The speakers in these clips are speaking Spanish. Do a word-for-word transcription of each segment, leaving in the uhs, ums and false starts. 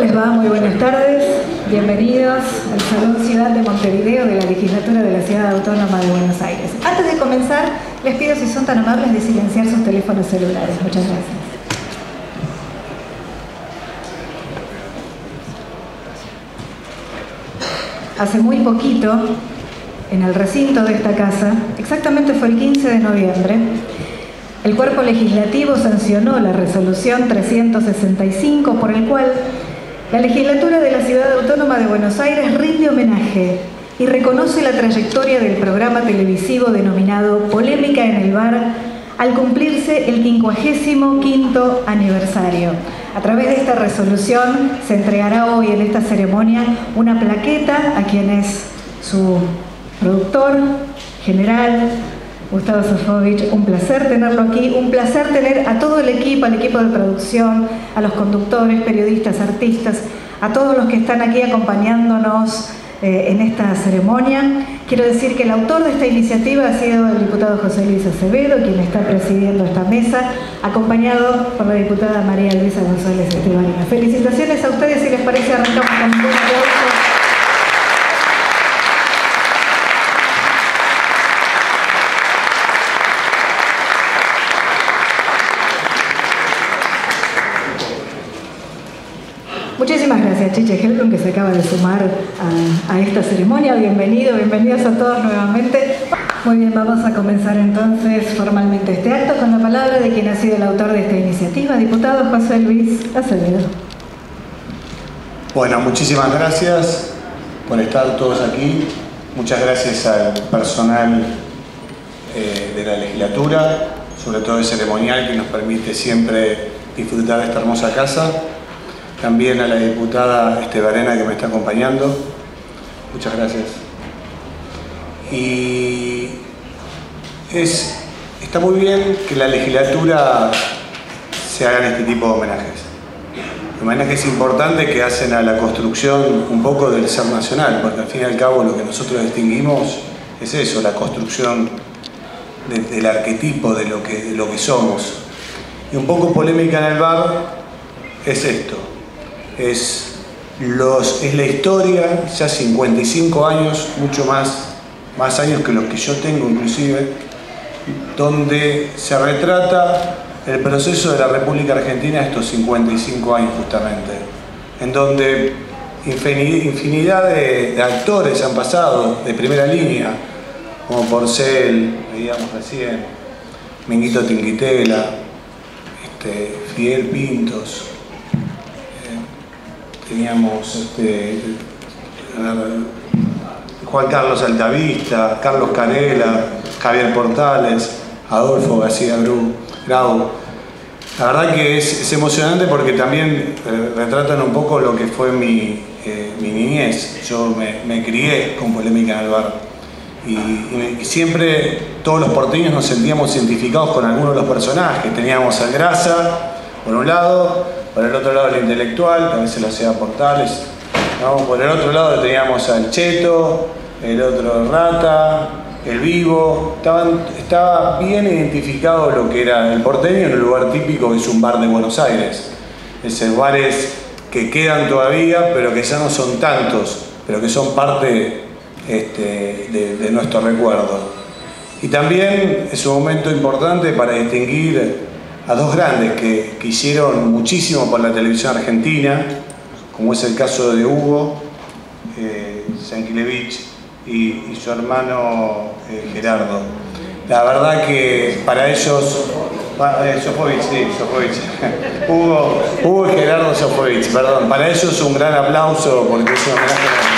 les va? Muy buenas tardes. Bienvenidos al Salón Ciudad de Montevideo de la Legislatura de la Ciudad Autónoma de Buenos Aires. Antes de comenzar, les pido, si son tan amables, de silenciar sus teléfonos celulares. Muchas gracias. Hace muy poquito, en el recinto de esta casa, exactamente fue el quince de noviembre, el Cuerpo Legislativo sancionó la resolución trescientos sesenta y cinco, por el cual la Legislatura de la Ciudad Autónoma de Buenos Aires rinde homenaje y reconoce la trayectoria del programa televisivo denominado Polémica en el Bar al cumplirse el quincuagésimo quinto aniversario. A través de esta resolución se entregará hoy en esta ceremonia una plaqueta a quien es su productor general, Gustavo Sofovich. Un placer tenerlo aquí, un placer tener a todo el equipo, al equipo de producción, a los conductores, periodistas, artistas, a todos los que están aquí acompañándonos eh, en esta ceremonia. Quiero decir que el autor de esta iniciativa ha sido el diputado José Luis Acevedo, quien está presidiendo esta mesa, acompañado por la diputada María Luisa González Estebanía. Felicitaciones a ustedes, si les parece arrancamos con un buen aplauso. Muchísimas gracias, Chiche Helblum, que se acaba de sumar a, a esta ceremonia. Bienvenido, bienvenidos a todos nuevamente. Muy bien, vamos a comenzar entonces formalmente este acto con la palabra de quien ha sido el autor de esta iniciativa, diputado José Luis Acevedo. Bueno, muchísimas gracias por estar todos aquí. Muchas gracias al personal eh, de la legislatura, sobre todo el ceremonial, que nos permite siempre disfrutar de esta hermosa casa. También a la diputada Estebanía, que me está acompañando. Muchas gracias. Y es, está muy bien que la legislatura se hagan este tipo de homenajes. Homenajes importantes que hacen a la construcción un poco del ser nacional, porque al fin y al cabo lo que nosotros distinguimos es eso, la construcción de, del arquetipo de lo, que, de lo que somos. Y un poco Polémica en el Bar es esto. Es, los, es la historia, ya cincuenta y cinco años, mucho más, más años que los que yo tengo inclusive, donde se retrata el proceso de la República Argentina estos cincuenta y cinco años justamente, en donde infinidad de, de actores han pasado de primera línea, como Porcel, veíamos recién, Minguito Tinguitela, este, Fidel Pintos, teníamos este, Juan Carlos Altavista, Carlos Canela, Javier Portales, Adolfo García Grau. La verdad que es, es emocionante porque también eh, retratan un poco lo que fue mi, eh, mi niñez. Yo me, me crié con Polémica en el Bar y, y, y siempre todos los porteños nos sentíamos identificados con algunos de los personajes. Teníamos al Grasa, por un lado, por el otro lado el intelectual, que a veces lo hacía Portales, ¿no? Por el otro lado teníamos al Cheto, el otro Rata, el Vivo. Estaban, estaba bien identificado lo que era el porteño en un lugar típico que es un bar de Buenos Aires. Esos bares que quedan todavía, pero que ya no son tantos, pero que son parte este, de, de nuestro recuerdo. Y también es un momento importante para distinguir a dos grandes que, que hicieron muchísimo por la televisión argentina, como es el caso de Hugo eh, Yankelevich y, y su hermano eh, Gerardo. La verdad que para ellos, eh, Sofovich, sí, Sofovich, Hugo, Hugo y Gerardo Sofovich, perdón, para ellos un gran aplauso porque es un homenaje a...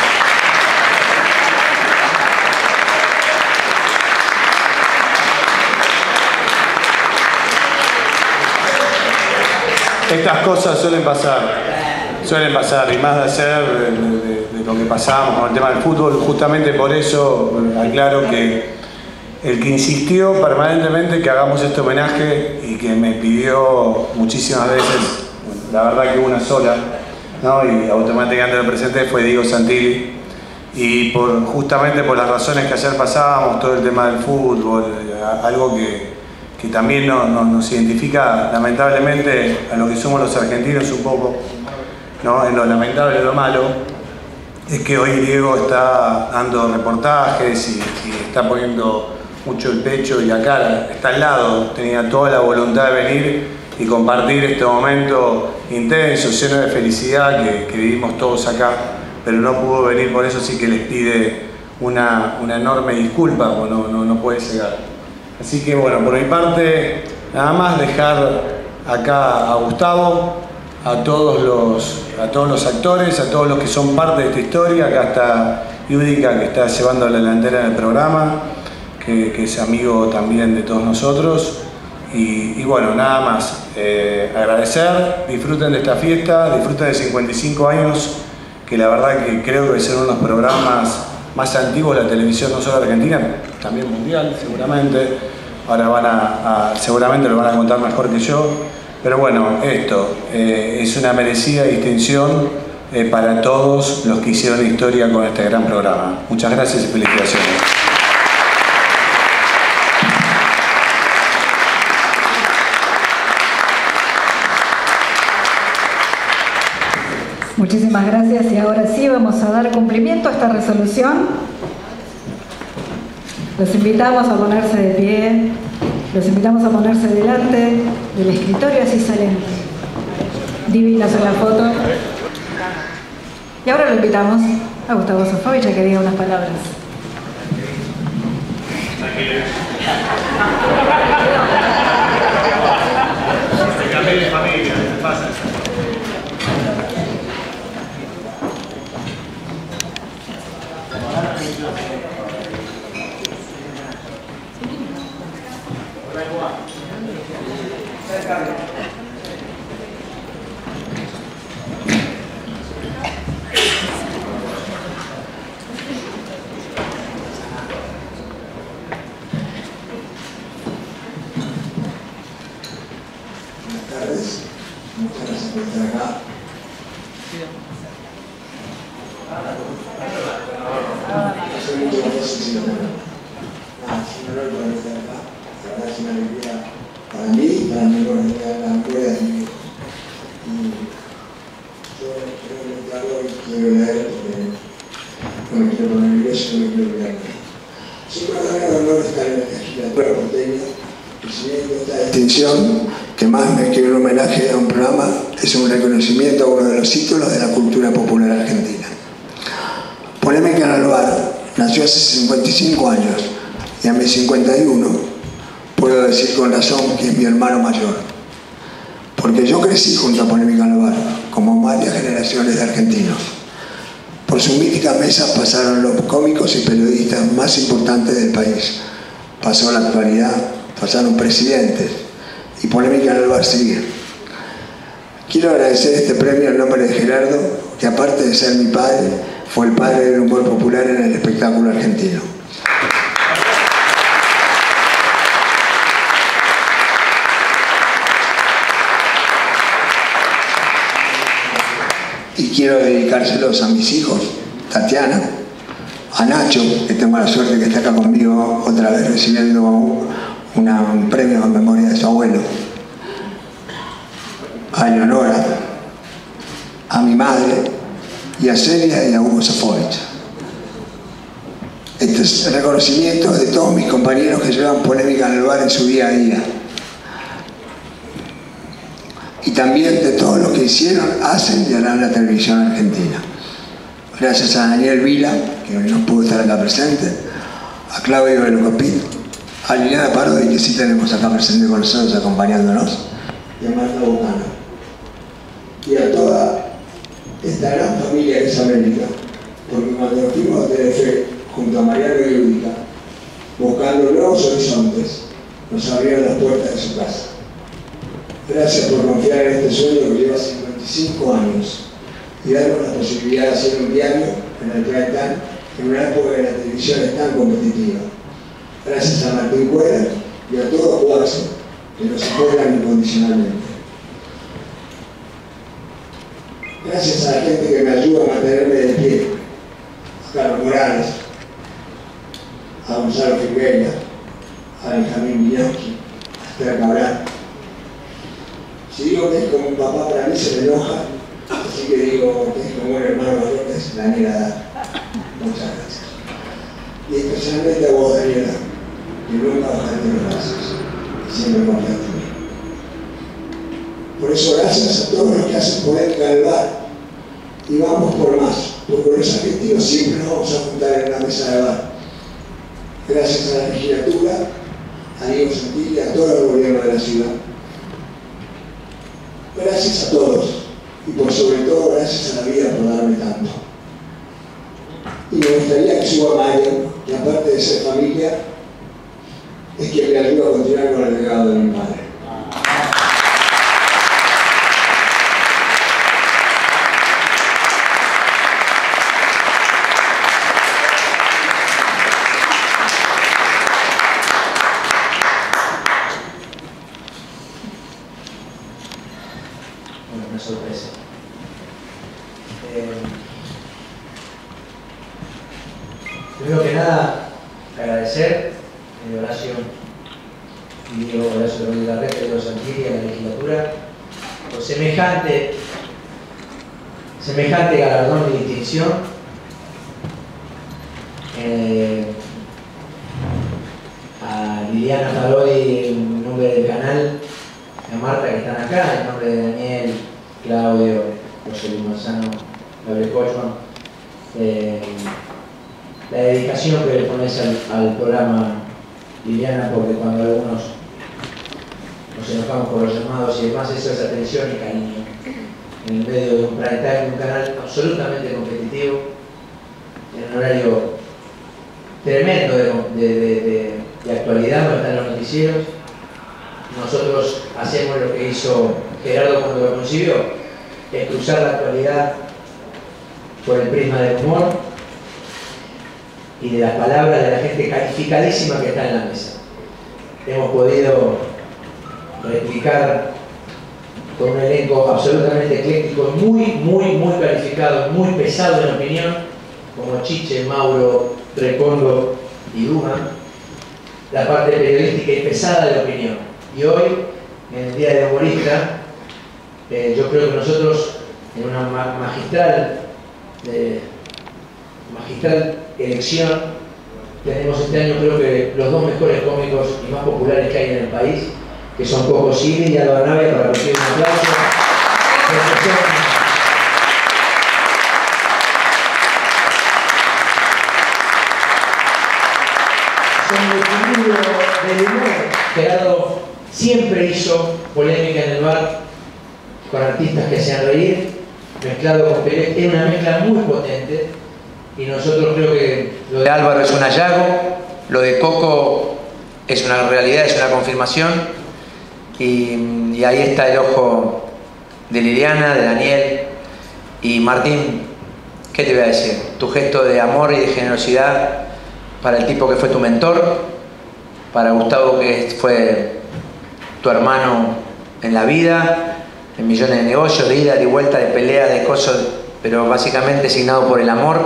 Estas cosas suelen pasar, suelen pasar, y más de hacer de, de, de lo que pasamos con el tema del fútbol. Justamente por eso aclaro que el que insistió permanentemente que hagamos este homenaje y que me pidió muchísimas veces, la verdad que una sola, ¿no? Y automáticamente lo presenté, fue Diego Santilli. Y por, justamente por las razones que ayer pasábamos, todo el tema del fútbol, algo que... que también nos, nos, nos identifica lamentablemente a lo que somos los argentinos un poco, ¿no? En lo lamentable, lo malo, es que hoy Diego está dando reportajes y, y está poniendo mucho el pecho, y acá está al lado, tenía toda la voluntad de venir y compartir este momento intenso, lleno de felicidad que, que vivimos todos acá, pero no pudo venir, por eso sí que les pide una, una enorme disculpa, porque no, no, no puede llegar. Así que bueno, por mi parte, nada más dejar acá a Gustavo, a todos los, a todos los actores, a todos los que son parte de esta historia. Acá está Yudica, que está llevando la delantera en el programa, que, que es amigo también de todos nosotros. Y, y bueno, nada más, eh, agradecer, disfruten de esta fiesta, disfruten de cincuenta y cinco años, que la verdad que creo que son unos programas más antiguos de la televisión, no solo argentina, también mundial seguramente. Ahora van a, a seguramente lo van a contar mejor que yo. Pero bueno, esto eh, es una merecida distinción eh, para todos los que hicieron historia con este gran programa. Muchas gracias y felicitaciones. Muchísimas gracias, y ahora sí vamos a dar cumplimiento a esta resolución. Los invitamos a ponerse de pie. Los invitamos a ponerse delante del escritorio, así salen divinas en la foto. Y ahora lo invitamos a Gustavo Sofovich a que diga unas palabras. Muchas gracias por estar acá. Hace mucho que no se sigue nada. Es un honor poder estar acá. La verdad es una alegría para mí y para mi la memoria de mi hijo. Y yo creo que algo y quiero leer porque no me quiero poner nervioso, no me quiero olvidarme. Es un verdadero honor estar en la legislatura porteña, recibiendo esta distinción que más me que un homenaje a un programa es un reconocimiento a uno de los ídolos de la cultura popular argentina. Polémica en Alvar nació hace cincuenta y cinco años y a mis cincuenta y uno puedo decir con razón que es mi hermano mayor, porque yo crecí junto a Polémica en Alvar, como varias generaciones de argentinos. Por su mítica mesa pasaron los cómicos y periodistas más importantes del país. Pasó la actualidad, pasaron presidentes, y Polémica en Alvar sigue. Quiero agradecer este premio en nombre de Gerardo, que aparte de ser mi padre, fue el padre del humor popular en el espectáculo argentino. Y quiero dedicárselos a mis hijos, Tatiana, a Nacho, que tengo la suerte que está acá conmigo otra vez recibiendo una, un premio en memoria de su abuelo, a Eleonora, a mi madre, y a Celia y a Hugo Sofovich. Este es el reconocimiento de todos mis compañeros que llevan Polémica en Alvar en su día a día. Y también de todos los que hicieron, hacen y harán la televisión argentina. Gracias a Daniel Vila, que hoy no pudo estar acá presente, a Claudio Velocopín, a Liliana Parodi, que sí tenemos acá presente con nosotros acompañándonos, y a Marta Bucana. Y a toda esta gran familia que es América, porque cuando nos fuimos a Telefe, junto a Mariano y Yudica, buscando nuevos horizontes, nos abrieron las puertas de su casa. Gracias por confiar en este sueño que lleva cincuenta y cinco años y darnos la posibilidad de hacer un diario en el prime time en una época que la televisión es tan competitiva. Gracias a Martín Cuera y a todo Juarzo, que nos apoyan incondicionalmente. Gracias a la gente que me ayuda a mantenerme de pie, a Carlos Morales, a Gonzalo Figueira, a Benjamín Viñoski, a Esther Cabral. Si digo que es como un papá, para mí se me enoja, Así que digo, que es como un hermano mayor que es Daniela. Muchas gracias. Y especialmente a vos, Daniela, que nunca bajaste los brazos y siempre confiaste en mí. Por eso, gracias a todos los que hacen Poética del Bar. Y vamos por más, porque con los argentinos siempre nos vamos a juntar en una mesa de bar. Gracias a la legislatura, a Diego Santilli y a todo el gobierno de la ciudad. Gracias a todos y por sobre todo gracias a la vida por darme tanto. Y me gustaría que suba Mario, que aparte de ser familia, es quien me ayuda a continuar con el legado de mi padre. Una sorpresa. Eh, primero que nada, agradecer a Horacio y Diego Horacio Rodríguez Larreta y Diego Santilli a la legislatura por semejante, semejante galardón de distinción. Eh, a Liliana Parodi en nombre del canal, a Marta que están acá, en nombre de Daniel, Claudio, José Luis Manzano, Gabriel Cochman, eh, la dedicación que le pones al, al programa, Liliana, porque cuando algunos nos enojamos por los llamados y demás, eso es atención y cariño. En el medio de un prime time, un canal absolutamente competitivo, en un horario tremendo de, de, de, de, de actualidad, donde están los noticieros. Nosotros hacemos lo que hizo Gerardo cuando lo concibió, es cruzar la actualidad por el prisma del humor y de las palabras de la gente calificadísima que está en la mesa. Hemos podido replicar con un elenco absolutamente ecléctico, muy, muy, muy calificado, muy pesado en opinión, como Chiche, Mauro, Recondo y Duman, la parte periodística y pesada de la opinión. Y hoy, en el Día del Humorista, eh, yo creo que nosotros, en una magistral, eh, magistral elección, tenemos este año creo que los dos mejores cómicos y más populares que hay en el país, que son Coco Silly y Álvaro Navia, para recibir un aplauso. Son el equilibrio del humor. Gerardo siempre hizo polémica en el bar con artistas que hacían reír, mezclado con pelea. Es una mezcla muy potente y nosotros creo que lo de Álvaro es un hallazgo, lo de Coco es una realidad, es una confirmación y, y ahí está el ojo de Liliana, de Daniel y Martín. ¿Qué te voy a decir? Tu gesto de amor y de generosidad para el tipo que fue tu mentor, para Gustavo que fue tu hermano en la vida, en millones de negocios, de ida, de vuelta, de pelea, de cosas, pero básicamente signado por el amor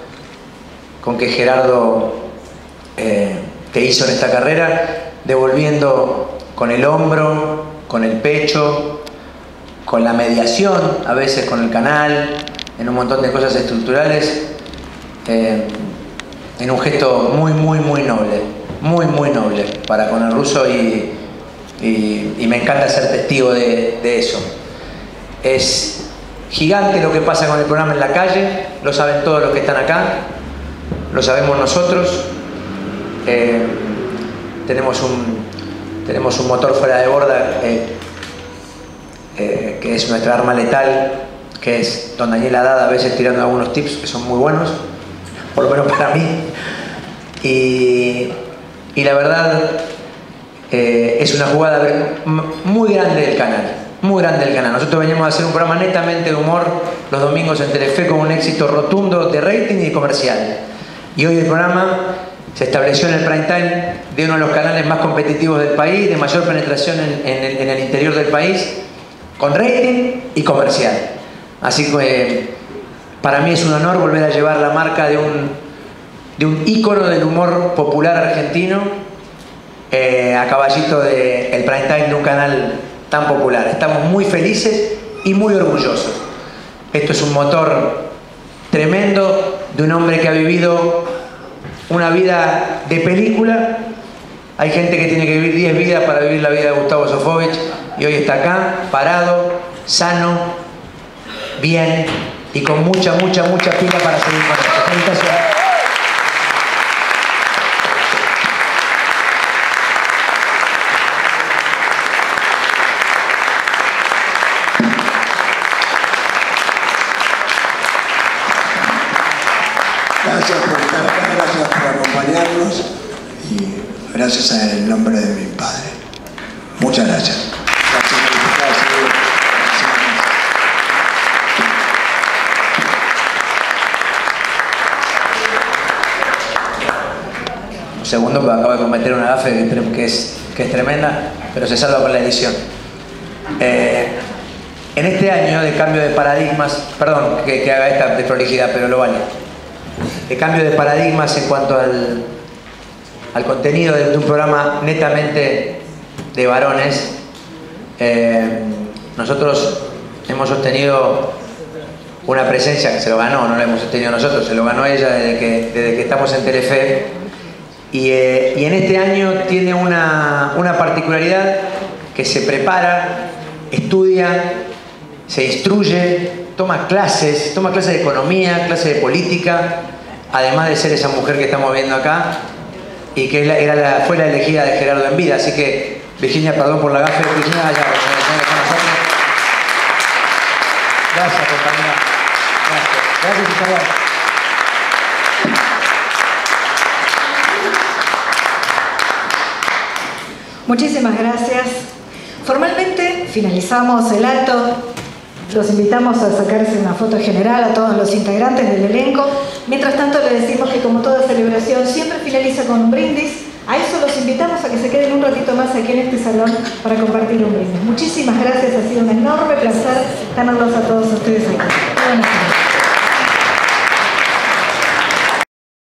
con que Gerardo eh, te hizo en esta carrera, devolviendo con el hombro, con el pecho, con la mediación, a veces con el canal, en un montón de cosas estructurales, eh, en un gesto muy, muy, muy noble, muy, muy noble para con el ruso y, y, y me encanta ser testigo de, de eso. Es gigante lo que pasa con el programa en la calle, lo saben todos los que están acá, lo sabemos nosotros. Eh, tenemos, un, tenemos un motor fuera de borda eh, eh, que es nuestra arma letal, que es don Daniel Haddad, a veces tirando algunos tips que son muy buenos, por lo menos para mí. Y, y la verdad eh, es una jugada muy grande del canal, muy grande del canal. Nosotros veníamos a hacer un programa netamente de humor los domingos en Telefe con un éxito rotundo de rating y comercial. Y hoy el programa se estableció en el prime time de uno de los canales más competitivos del país, de mayor penetración en, en, el, en el interior del país, con rating y comercial. Así que eh, para mí es un honor volver a llevar la marca de un, de un ícono del humor popular argentino eh, a caballito del prime time de un canal tan popular. Estamos muy felices y muy orgullosos. Esto es un motor tremendo de un hombre que ha vivido una vida de película. Hay gente que tiene que vivir diez vidas para vivir la vida de Gustavo Sofovich, y hoy está acá, parado, sano, bien y con mucha, mucha, mucha pila para seguir con esto. Felicitaciones. Gracias por estar acá, gracias por acompañarnos y gracias en el nombre de mi padre. Muchas gracias. Gracias, gracias. Un segundo, porque acabo de cometer una gafe que es, que es tremenda, pero se salva con la edición. Eh, en este año de cambio de paradigmas, perdón que, que haga esta desprolijidad, pero lo vale. De cambio de paradigmas en cuanto al, al contenido de, de un programa netamente de varones, eh, nosotros hemos sostenido una presencia que se lo ganó, no la hemos sostenido nosotros, se lo ganó ella desde que, desde que estamos en Telefe, y, eh, y en este año tiene una, una particularidad que se prepara, estudia, se instruye, toma clases, toma clases de economía, clases de política, además de ser esa mujer que estamos viendo acá y que era la, fue la elegida de Gerardo en vida. Así que, Virginia, perdón por la gafe, Virginia, allá, gracias, compañera. Gracias. Gracias, Isabel. Muchísimas gracias. Formalmente finalizamos el acto. Los invitamos a sacarse una foto general a todos los integrantes del elenco. Mientras tanto, le decimos que, como toda celebración, siempre finaliza con un brindis. A eso los invitamos a que se queden un ratito más aquí en este salón para compartir un brindis. Muchísimas gracias, ha sido un enorme placer tenerlos a todos ustedes aquí. Buenas tardes.